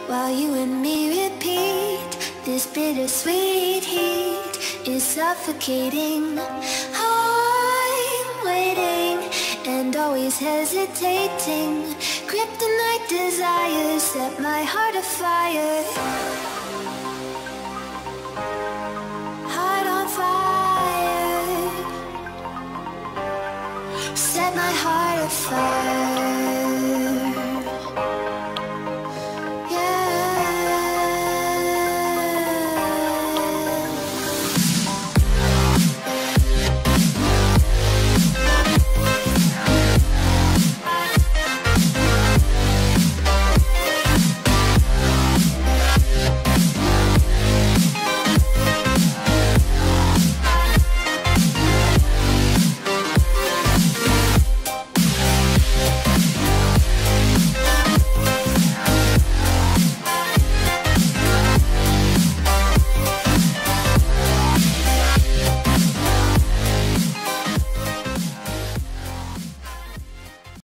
while you and me repeat. This bittersweet heat is suffocating. I'm waiting and always hesitating. Kryptonite desires set my heart afire.